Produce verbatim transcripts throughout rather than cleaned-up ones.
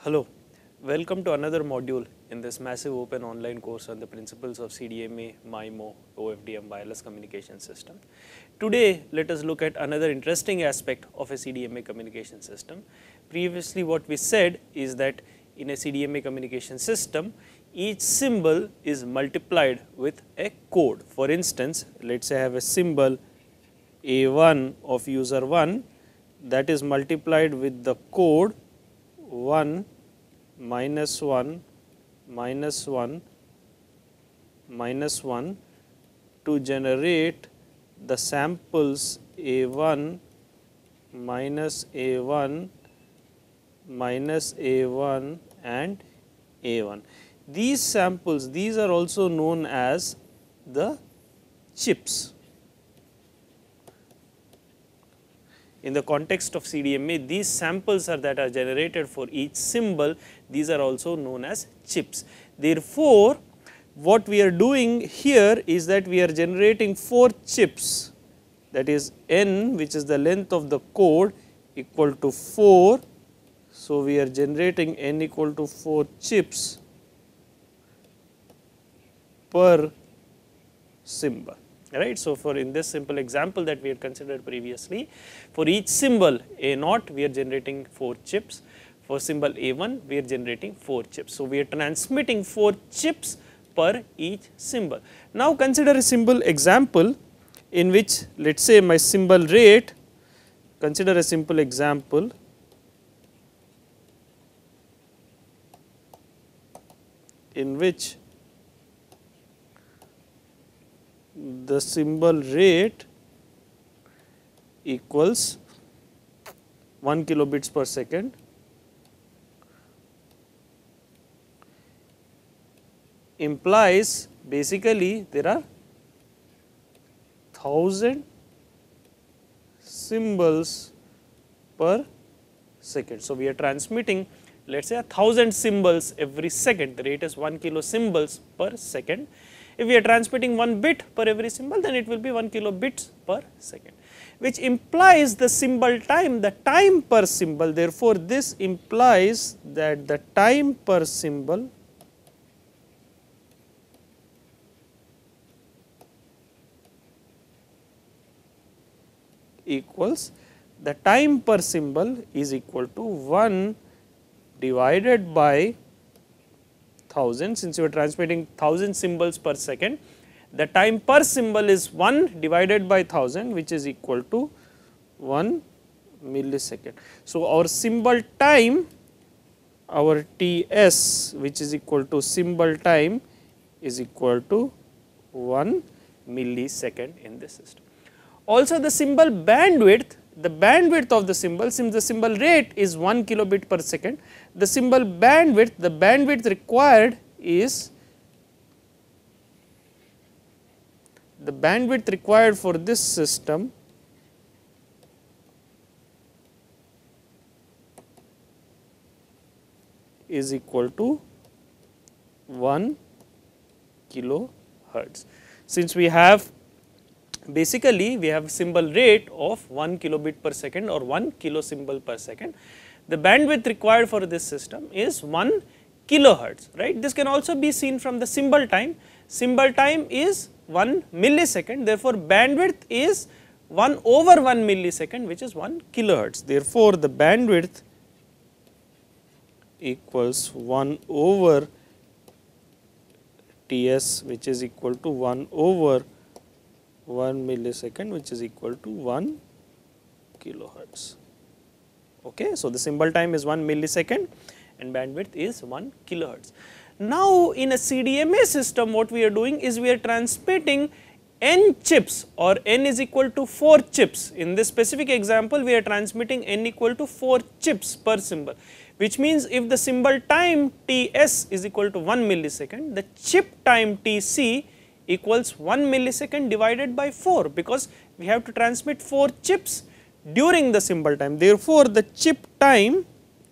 Hello, welcome to another module in this massive open online course on the principles of C D M A, MIMO, O F D M wireless communication system. Today, let us look at another interesting aspect of a C D M A communication system. Previously, what we said is that in a C D M A communication system, each symbol is multiplied with a code. For instance, let us say I have a symbol A one of user one that is multiplied with the code one minus one minus one minus one to generate the samples A one minus A one minus A one and A one. These samples, these are also known as the chips. In the context of C D M A, these samples are that are generated for each symbol, these are also known as chips. Therefore, what we are doing here is that we are generating four chips, that is n, which is the length of the code, equal to four. So, we are generating n equal to four chips per symbol. Right. So, for in this simple example that we had considered previously, for each symbol A naught we are generating four chips, for symbol A one we are generating four chips. So, we are transmitting four chips per each symbol. Now, consider a simple example in which, let us say, my symbol rate, consider a simple example in which the symbol rate equals one kilobits per second, implies basically there are thousand symbols per second. So, we are transmitting, let us say, a thousand symbols every second. The rate is one kilo symbols per second. If we are transmitting one bit per every symbol, then it will be one kilobits per second, which implies the symbol time, the time per symbol. Therefore, this implies that the time per symbol equals, the time per symbol is equal to one divided by thousand. Since you are transmitting thousand symbols per second, the time per symbol is one divided by thousand, which is equal to one millisecond. So, our symbol time, our T S, which is equal to symbol time, is equal to one millisecond in this system. Also, the symbol bandwidth, the bandwidth of the symbol, since the symbol rate is one kilobit per second, the symbol bandwidth, the bandwidth required is, the bandwidth required for this system is equal to one kilohertz. Since we have basically we have symbol rate of one kilobit per second or one kilo symbol per second, the bandwidth required for this system is one kilohertz, right. This can also be seen from the symbol time. Symbol time is one millisecond, therefore, bandwidth is one over one millisecond, which is one kilohertz. Therefore, the bandwidth equals one over T S, which is equal to one over one millisecond, which is equal to one kilohertz. Okay. So, the symbol time is one millisecond and bandwidth is one kilohertz. Now, in a C D M A system, what we are doing is we are transmitting n chips, or n is equal to four chips. In this specific example, we are transmitting n equal to four chips per symbol, which means if the symbol time T S is equal to one millisecond, the chip time T C equals one millisecond divided by four, because we have to transmit four chips during the symbol time. Therefore, the chip time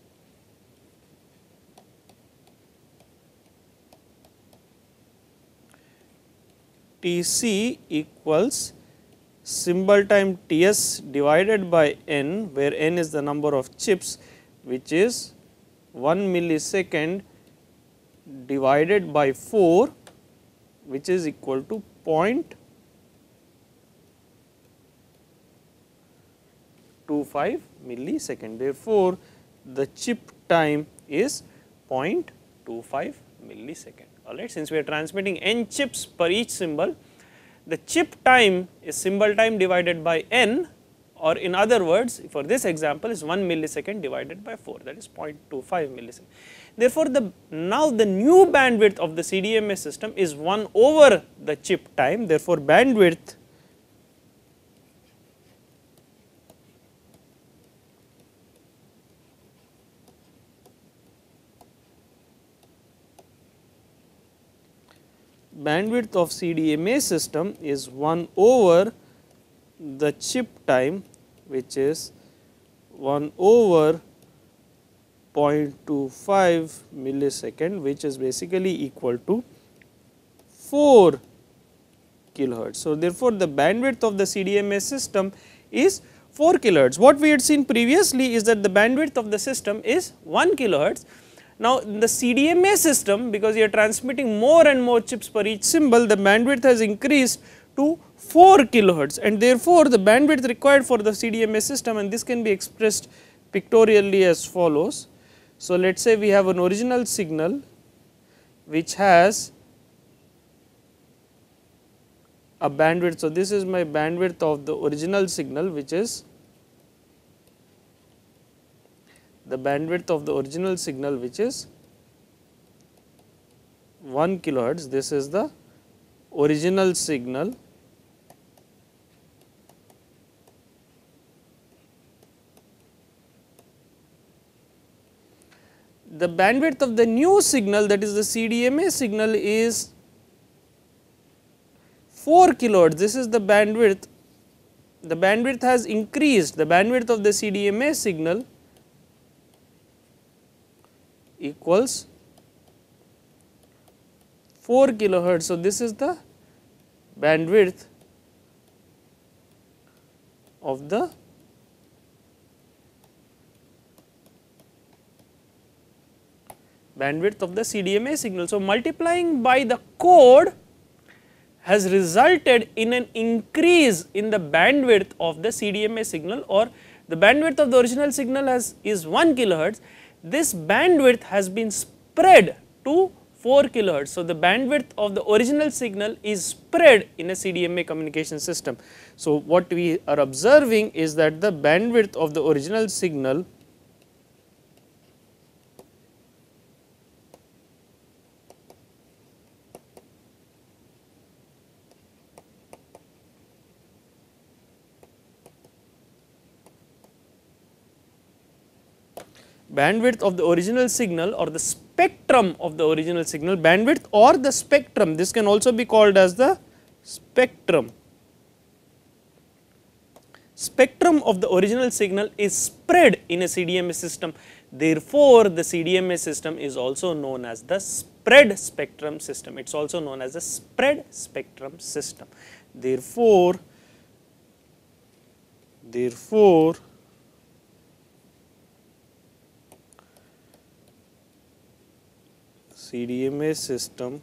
T C equals symbol time T S divided by n, where n is the number of chips, which is one millisecond divided by four, which is equal to zero point two five millisecond. Therefore, the chip time is zero point two five millisecond. Alright, since we are transmitting n chips per each symbol, the chip time is symbol time divided by n, or in other words, for this example is one millisecond divided by four, that is zero point two five millisecond. Therefore, the now the new bandwidth of the C D M A system is one over the chip time. Therefore, bandwidth bandwidth of C D M A system is one over the chip time, which is one over zero point two five millisecond, which is basically equal to four kilohertz. So, therefore, the bandwidth of the C D M A system is four kilohertz. What we had seen previously is that the bandwidth of the system is one kilohertz. Now, in the C D M A system, because you are transmitting more and more chips per each symbol, the bandwidth has increased to four kilohertz, and therefore, the bandwidth required for the C D M A system, and this can be expressed pictorially as follows. So, let us say we have an original signal which has a bandwidth. So, this is my bandwidth of the original signal, which is the bandwidth of the original signal, which is one kilohertz. This is the original signal. The bandwidth of the new signal, that is the C D M A signal, is four kilohertz. This is the bandwidth. The bandwidth has increased. The bandwidth of the C D M A signal equals four kilohertz. So, this is the bandwidth of the bandwidth of the C D M A signal. So, multiplying by the code has resulted in an increase in the bandwidth of the C D M A signal, or the bandwidth of the original signal has is one kilohertz. This bandwidth has been spread to four kilohertz. So, the bandwidth of the original signal is spread in a C D M A communication system. So, what we are observing is that the bandwidth of the original signal bandwidth of the original signal, or the spectrum of the original signal, bandwidth or the spectrum, this can also be called as the spectrum. Spectrum of the original signal is spread in a C D M A system. Therefore, the C D M A system is also known as the spread spectrum system. It is also known as the spread spectrum system. Therefore, therefore, C D M A system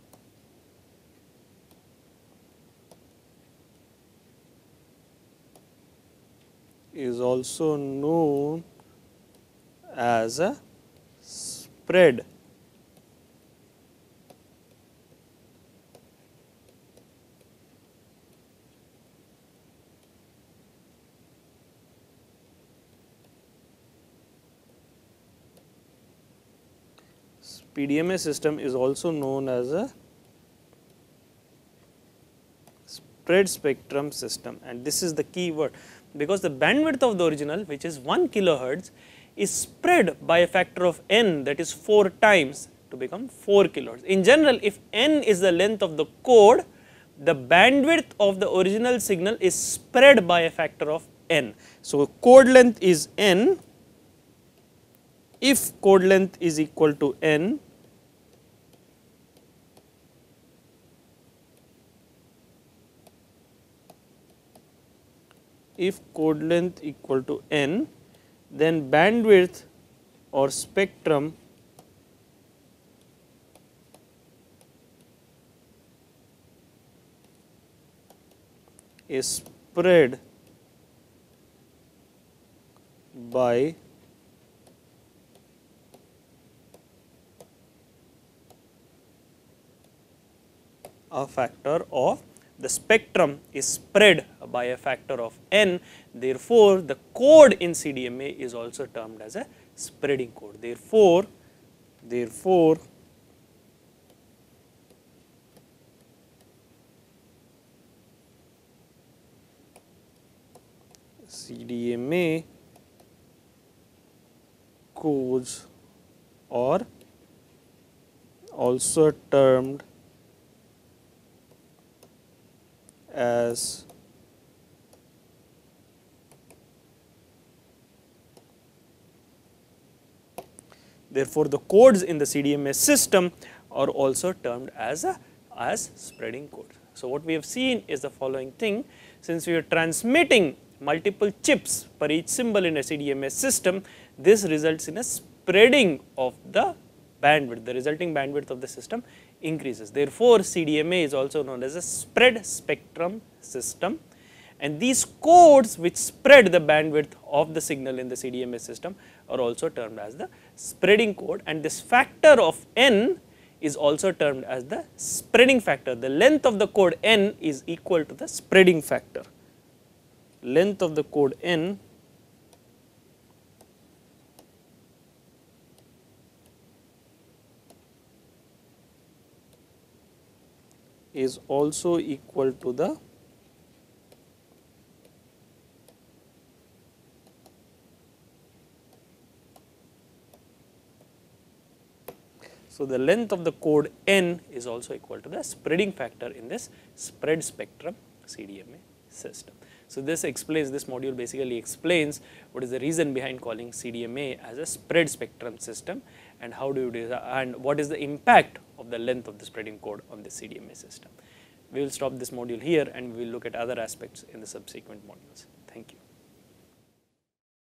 is also known as a spread P D M A system is also known as a spread spectrum system, and this is the key word, because the bandwidth of the original, which is one kilohertz, is spread by a factor of n, that is four times, to become four kilohertz. In general, if n is the length of the code, the bandwidth of the original signal is spread by a factor of n. So, code length is n. If code length is equal to n, if code length equal to n, then bandwidth or spectrum is spread by a factor of the spectrum is spread by a factor of n. Therefore, the code in C D M A is also termed as a spreading code. Therefore, therefore C D M A codes are also termed as therefore the codes in the C D M A system are also termed as a as spreading code. So what we have seen is the following thing: since we are transmitting multiple chips per each symbol in a C D M A system, this results in a spreading of the bandwidth. The resulting bandwidth of the system increases. Therefore, C D M A is also known as a spread spectrum system, and these codes which spread the bandwidth of the signal in the C D M A system are also termed as the spreading code, and this factor of n is also termed as the spreading factor. The length of the code n is equal to the spreading factor. Length of the code n is also equal to the so the length of the code n is also equal to the spreading factor in this spread spectrum C D M A system. So this explains, this module basically explains what is the reason behind calling C D M A as a spread spectrum system, and how do you do that, and what is the impact of the length of the spreading code on the C D M A system. We will stop this module here, and we will look at other aspects in the subsequent modules. Thank you.